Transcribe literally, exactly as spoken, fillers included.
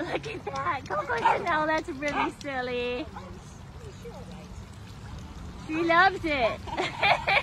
look at that. Coco Chanel, that's really silly. She loves it.